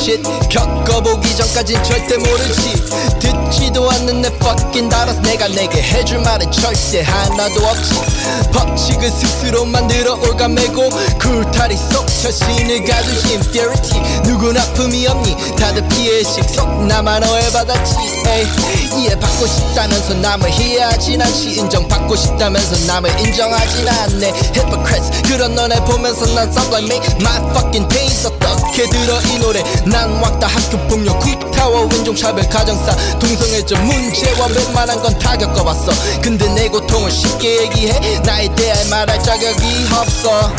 shit 겪어보기 전까진 절대 모르지. 듣지도 않는 내 fucking 다뤄서 내가 내게 해줄 말은 절대 하나도 없지. 법칙을 스스로 만들어 올가매고 굴다리 속 자신을 가두지. Inferiority 누군 아픔이 없니? 다들 피해식 속 나만 오해받았지. 이해받고 싶다면서 남을 이해하진 않지. 인정받고 싶다면서 남을 인정하진 않네. Hypocrites 그런 너네 보면서 난 Sublimate my fucking pains. 어떻게 들어 이 노래. 난 왕따 학교폭력 구타와 인종차별 가정사 동성애적 문제와 웬만한 건 다 겪어봤어. 근데 내 고통을 쉽게 얘기해 나에 대해 말할 자격이 없어.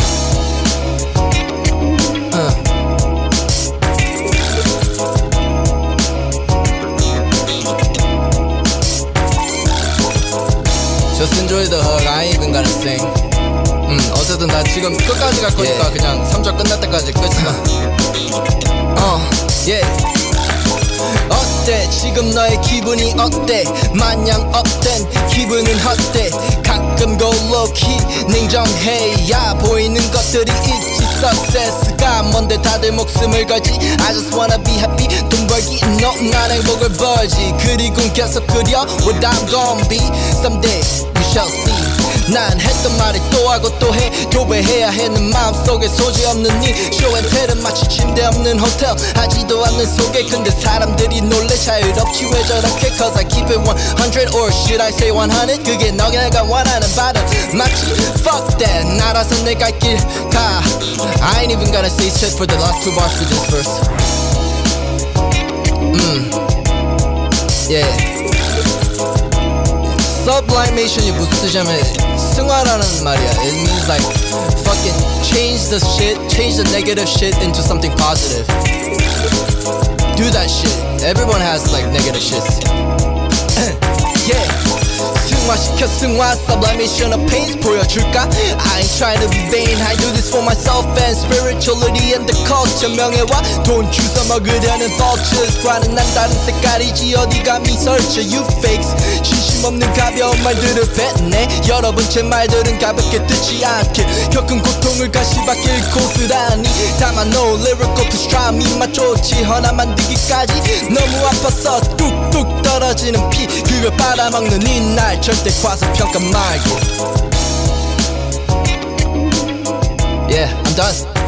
Just enjoy the hook, I ain't even gonna sing. 어쨌든 나 지금 끝까지 갈 거니까 그냥 3절 끝날 때까지 끝이다. 어때 지금 너의 기분이 어때? 마냥 업된 기분은 헛돼. 가끔 go low key 냉정해야 보이는 것들이 있지. Success가 뭔데 다들 목숨을 걸지. I just wanna be happy 돈 벌기 no 난 행복을 벌지. 그리고 계속 그려 what I'm gonna be someday you shall see. 난 했던 말을 또 하고 또 해. 교배해야 해는 마음속에 소지 없는 이 쇼앤텔은 마치 침대 없는 호텔 하지도 않는 속에. 근데 사람들이 놀래 자유롭지 왜 저렇게. Cause I keep it 100 or should I say 100. 그게 너가 원하는 바람 맞지. Fuck that 나라서 내 갈 길 가. I ain't even gonna say shit for the last 2 bars to this verse. Sublimation이 무슨 뜻이냐면 승화라는 말이야. It means like fucking change the shit, change the negative shit into something positive. Do that shit. Everyone has like negative shit. 승화시켜 승화 Sublimation of pains 보여줄까? I ain't trying to be vain. I do this for myself and spirituality and the culture. 명예와 돈 주워 먹으려는 vultures과는 난 다른 색깔이지. 어디 감히 search you fakes. 진심 없는 가벼운 말들을 뱉네. 여러분 제 말들은 가볍게 듣지 않게. 겪은 고통을 가시밭길 고스란히 담아 no lyrical to try me 맛 좋지 하나 만들기까지 너무 아파서 뚝뚝 떨어지는 피 그걸 빨아먹는 이날 절대 과소평가 말기. Yeah, I'm done.